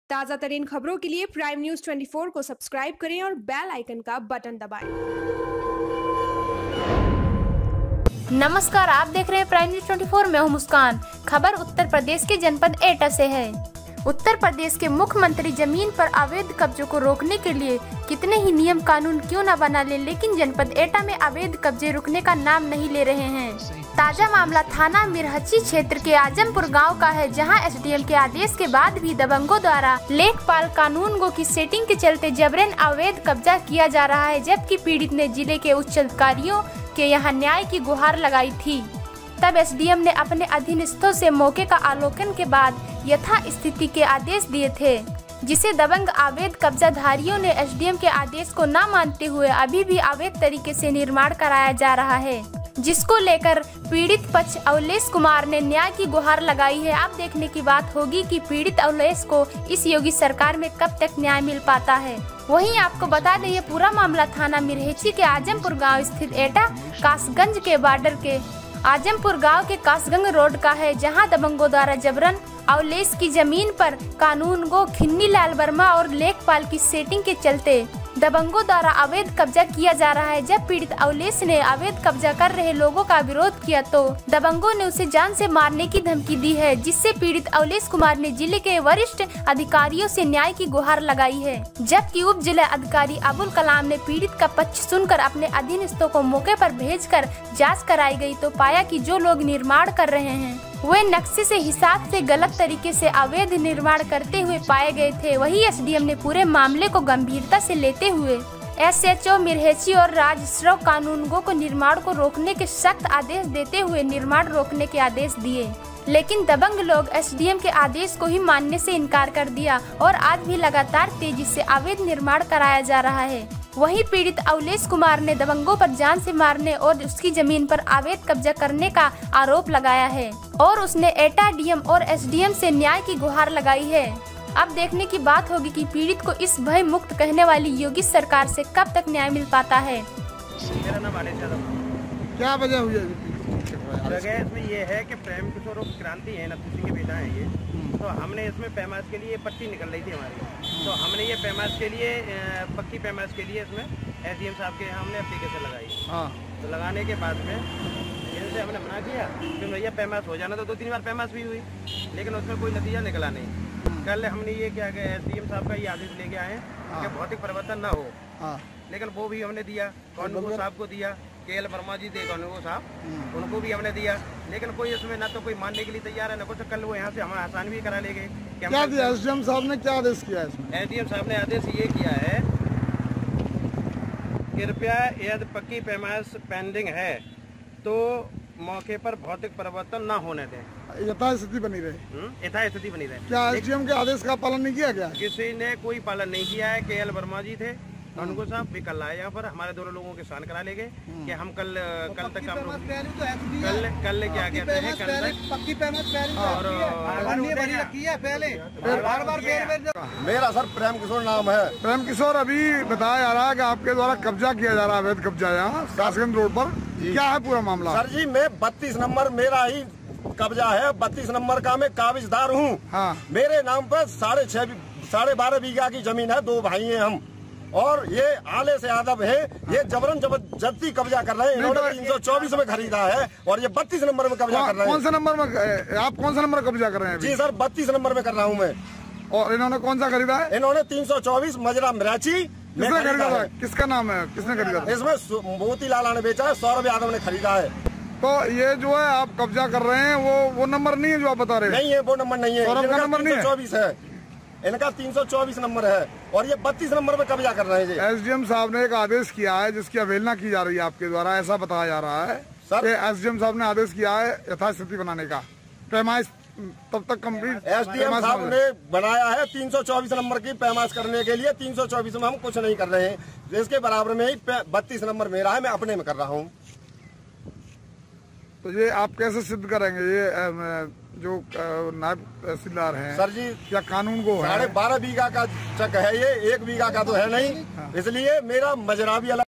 ताजा तरीन खबरों के लिए प्राइम न्यूज 24 को सब्सक्राइब करें और बेल आइकन का बटन दबाएं। नमस्कार, आप देख रहे हैं प्राइम न्यूज 24। मैं हूं मुस्कान। खबर उत्तर प्रदेश के जनपद एटा से है। उत्तर प्रदेश के मुख्यमंत्री जमीन पर अवैध कब्जों को रोकने के लिए कितने ही नियम कानून क्यों न बना ले, लेकिन जनपद एटा में अवैध कब्जे रुकने का नाम नहीं ले रहे हैं। ताजा मामला थाना मिरहची क्षेत्र के आजमपुर गांव का है, जहां एसडीएम के आदेश के बाद भी दबंगों द्वारा लेखपाल कानूनगो की सेटिंग के चलते जबरन अवैध कब्जा किया जा रहा है, जबकि पीड़ित ने जिले के उच्च अधिकारियों के यहाँ न्याय की गुहार लगाई थी। तब एसडीएम ने अपने अधीनस्थों से मौके का अवलोकन के बाद यथा स्थिति के आदेश दिए थे, जिसे दबंग अवैध कब्जाधारियों ने एसडीएम के आदेश को न मानते हुए अभी भी अवैध तरीके से निर्माण कराया जा रहा है, जिसको लेकर पीड़ित पक्ष अवलेश कुमार ने न्याय की गुहार लगाई है। अब देखने की बात होगी कि पीड़ित अवलेश को इस योगी सरकार में कब तक न्याय मिल पाता है। वहीं आपको बता दें, ये पूरा मामला थाना मिरहेची के आजमपुर गांव स्थित एटा कासगंज के बॉर्डर के आजमपुर गांव के कासगंज रोड का है, जहां दबंगों द्वारा जबरन अवलेश की जमीन पर कानूनगो खिन्नी लाल वर्मा और लेखपाल की सेटिंग के चलते दबंगों द्वारा अवैध कब्जा किया जा रहा है। जब पीड़ित अवलेश ने अवैध कब्जा कर रहे लोगों का विरोध किया तो दबंगों ने उसे जान से मारने की धमकी दी है, जिससे पीड़ित अवलेश कुमार ने जिले के वरिष्ठ अधिकारियों से न्याय की गुहार लगाई है। जबकि उप जिला अधिकारी अबुल कलाम ने पीड़ित का पक्ष सुनकर अपने अधीनस्थों को मौके पर भेजकर जाँच कराई गयी तो पाया कि जो लोग निर्माण कर रहे हैं वे नक्शे से हिसाब से गलत तरीके से अवैध निर्माण करते हुए पाए गए थे। वही एसडीएम ने पूरे मामले को गंभीरता से लेते हुए एसएचओ मिरहेची और राजस्व कानूनगो को निर्माण को रोकने के सख्त आदेश देते हुए निर्माण रोकने के आदेश दिए, लेकिन दबंग लोग एसडीएम के आदेश को ही मानने से इनकार कर दिया और आज भी लगातार तेजी से अवैध निर्माण कराया जा रहा है। वहीं पीड़ित अवलेश कुमार ने दबंगों पर जान से मारने और उसकी जमीन पर अवैध कब्जा करने का आरोप लगाया है और उसने एटा डीएम और एसडीएम से न्याय की गुहार लगाई है। अब देखने की बात होगी कि पीड़ित को इस भय मुक्त कहने वाली योगी सरकार से कब तक न्याय मिल पाता है। मेरा नाम आलेश यादव। क्या वजह हुई है? जगह इसमें ये है कि प्रेम किशोर क्रांति है, नथु के बेटा है ये, तो हमने इसमें पैमाश के लिए पट्टी निकल रही थी हमारी, तो हमने ये पैमाश के लिए पक्की पैमाश के लिए इसमें एसडीएम साहब के हमने एप्लीकेशन लगाई। हाँ, तो लगाने के बाद में इनसे हमने मना किया कि भैया पैमाश हो जाना, तो 2-3 बार पैमाश भी हुई, लेकिन उसमें कोई नतीजा निकला नहीं। कल हमने ये क्या कि एसडीएम साहब का ये आदेश लेके आए कि भौतिक परिवर्तन ना हो, लेकिन वो भी हमने दिया, कानूनगो साहब को दिया, केएल वर्मा जी थे कानूनगो साहब, उनको भी हमने दिया, लेकिन कोई इसमें ना तो कोई मानने के लिए तैयार है, ना कुछ। कल वो यहाँ से हमें आसान भी करा ले गए। क्या दिया एसडीएम साहब ने? क्या आदेश किया है? एसडीएम साहब ने आदेश ये किया है, कृपया यदि पक्की पैमाश पेंडिंग है तो मौके पर भौतिक परिवर्तन ना होने दें, यथास्थिति बनी रहे। यथास्थिति बनी रहे। क्या एसडीएम के आदेश का पालन नहीं किया गया? किसी ने कोई पालन नहीं किया है। केएल वर्मा जी थे कानूनगो साहब भी कल आए यहाँ पर, हमारे दोनों लोगों के साइन करा ले गए कि हम कल तक आप लोग कल क्या कहते हैं पक्की पैमाश और मेरा सर प्रेम किशोर नाम है। प्रेम किशोर, अभी बताया जा रहा है कि आपके द्वारा कब्जा किया जा रहा है, अवैध कब्जा यहाँ कासगंज रोड पर। क्या है पूरा मामला? सर जी, मैं 32 नंबर मेरा ही कब्जा है, 32 नंबर का मैं काबिजदार हूँ। हाँ। मेरे नाम पर 12.5 बीघा की जमीन है, 2 भाई हैं हम, और ये आलेश यादव है, ये जबरन जबरदस्ती कब्जा कर रहे हैं। इन्होंने 324 में खरीदा है और ये 32 नंबर में कब्जा कर रहे हैं। कौन सा नंबर में? आप कौन सा नंबर कब्जा कर रहे हैं? जी सर, 32 नंबर में कर रहा हूँ मैं। और इन्होंने कौन सा खरीदा है? इन्होंने 324 मजरा मिराची में खरीदा है। किसका नाम है? किसने खरीदा? इसमें मोतीलाल ने बेचा है, सौरभ यादव ने खरीदा है। तो ये जो है आप कब्जा कर रहे हैं वो नंबर नहीं है जो आप बता रहे हैं? नहीं है, वो नंबर नहीं है। सौरभ का नंबर नहीं है, 324 है, इनका 324 नंबर है और ये 32 नंबर में कब्जा कर रहे हैं। एसडीएम साहब ने एक आदेश किया है जिसकी अवहेलना की जा रही है आपके द्वारा, ऐसा बताया जा रहा है सर। एसडीएम साहब ने आदेश किया है यथास्थिति बनाने का, पैमाश तब तक कंप्लीट एसडीएम साहब ने बनाया है 324 नंबर की पैमाश करने के लिए। 324 में हम कुछ नहीं कर रहे हैं, इसके बराबर में ही 32 नंबर मेरा है, मैं अपने में कर रहा हूँ। तो ये आप कैसे सिद्ध करेंगे? ये जो नायब तहसीलदार हैं सर जी, या कानून को है, 12.5 बीघा का चक है ये, 1 बीघा का तो है नहीं, इसलिए मेरा मजरा भी अलग